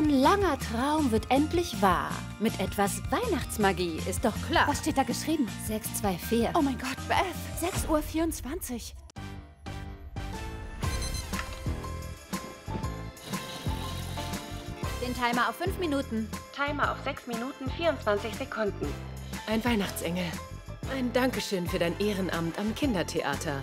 Ein langer Traum wird endlich wahr. Mit etwas Weihnachtsmagie, ist doch klar. Was steht da geschrieben? 624. Oh mein Gott, Beth. 6:24 Uhr. Den Timer auf 5 Minuten. Timer auf 6 Minuten 24 Sekunden. Ein Weihnachtsengel. Ein Dankeschön für dein Ehrenamt am Kindertheater.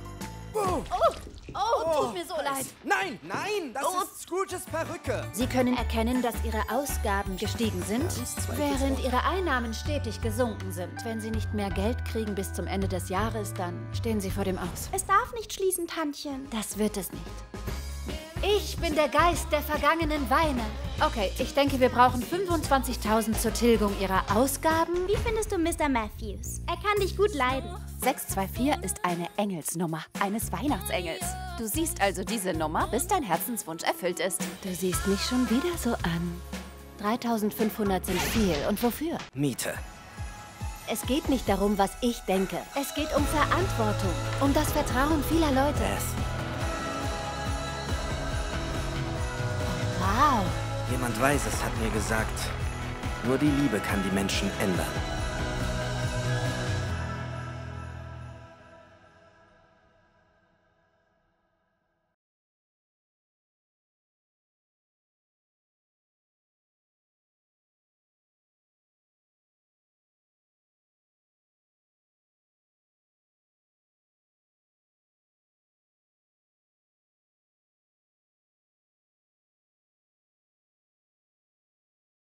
Tut mir so leid. Nein, nein, das ist Scrooges Perücke. Sie können erkennen, dass Ihre Ausgaben gestiegen sind, während Ihre Einnahmen stetig gesunken sind. Wenn Sie nicht mehr Geld kriegen bis zum Ende des Jahres, dann stehen Sie vor dem Aus. Es darf nicht schließen, Tantchen. Das wird es nicht. Ich bin der Geist der vergangenen Weine. Okay, ich denke, wir brauchen 25.000 zur Tilgung Ihrer Ausgaben. Wie findest du Mr. Matthews? Er kann dich gut leiden. 624 ist eine Engelsnummer eines Weihnachtsengels. Du siehst also diese Nummer, bis dein Herzenswunsch erfüllt ist. Du siehst mich schon wieder so an. 3.500 sind viel. Und wofür? Miete. Es geht nicht darum, was ich denke. Es geht um Verantwortung. Um das Vertrauen vieler Leute. Wow. Jemand Weises hat mir gesagt, nur die Liebe kann die Menschen ändern.